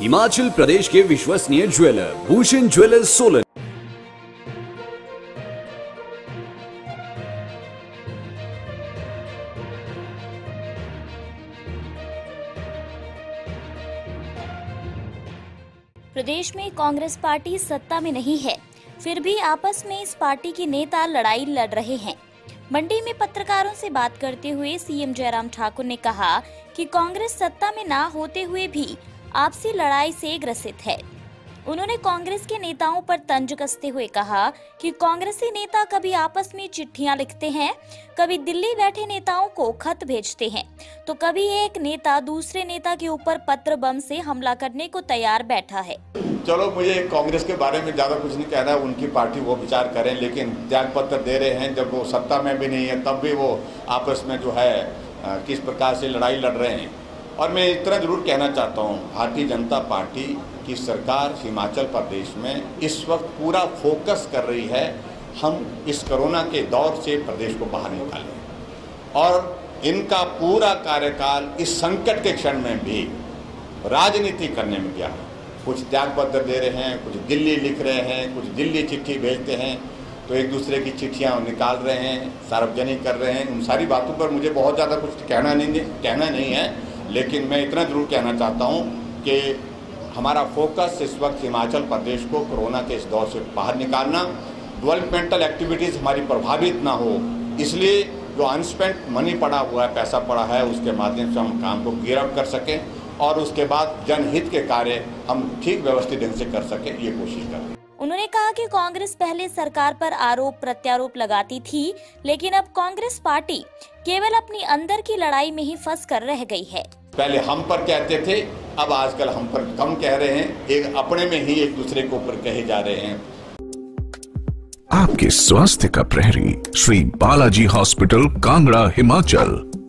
हिमाचल प्रदेश के विश्वसनीय jeweller Bhushan jewellers Solan. प्रदेश में कांग्रेस पार्टी सत्ता में नहीं है, फिर भी आपस में इस पार्टी के नेता लड़ाई लड़ रहे हैं। मंडी में पत्रकारों से बात करते हुए सीएम जयराम ठाकुर ने कहा कि कांग्रेस सत्ता में ना होते हुए भी आपसी लड़ाई से ग्रसित है। उन्होंने कांग्रेस के नेताओं पर तंज कसते हुए कहा कि कांग्रेसी नेता कभी आपस में चिट्ठियां लिखते हैं, कभी दिल्ली बैठे नेताओं को खत भेजते हैं, तो कभी एक नेता दूसरे नेता के ऊपर पत्र बम से हमला करने को तैयार बैठा है। चलो, मुझे कांग्रेस के बारे में ज़्यादा कुछ नहीं कहना है, उनकी पार्टी वो विचार करें, लेकिन त्याग पत्र दे रहे हैं जब वो सत्ता में भी नहीं है, तब भी वो आपस में जो है किस प्रकार से लड़ाई लड़ रहे हैं। और मैं इतना ज़रूर कहना चाहता हूँ, भारतीय जनता पार्टी की सरकार हिमाचल प्रदेश में इस वक्त पूरा फोकस कर रही है, हम इस कोरोना के दौर से प्रदेश को बाहर निकालें। और इनका पूरा कार्यकाल इस संकट के क्षण में भी राजनीति करने में गया है। कुछ त्याग पत्र दे रहे हैं, कुछ दिल्ली लिख रहे हैं, कुछ दिल्ली चिट्ठी भेजते हैं, तो एक दूसरे की चिट्ठियां निकाल रहे हैं, सार्वजनिक कर रहे हैं। उन सारी बातों पर मुझे बहुत ज़्यादा कुछ कहना नहीं है, लेकिन मैं इतना ज़रूर कहना चाहता हूं कि हमारा फोकस इस वक्त हिमाचल प्रदेश को कोरोना के इस दौर से बाहर निकालना, डेवलपमेंटल एक्टिविटीज़ हमारी प्रभावित ना हो, इसलिए जो अनस्पेंट मनी पड़ा हुआ है, पैसा पड़ा है, उसके माध्यम से हम काम को गियर अप कर सकें और उसके बाद जनहित के कार्य हम ठीक व्यवस्थित ढंग से कर सकें, ये कोशिश करें। उन्होंने कहा कि कांग्रेस पहले सरकार पर आरोप प्रत्यारोप लगाती थी, लेकिन अब कांग्रेस पार्टी केवल अपनी अंदर की लड़ाई में ही फंस कर रह गई है। पहले हम पर कहते थे, अब आजकल हम पर कम कह रहे हैं, एक अपने में ही एक दूसरे के ऊपर कहे जा रहे हैं। आपके स्वास्थ्य का प्रहरी श्री बालाजी हॉस्पिटल, कांगड़ा, हिमाचल।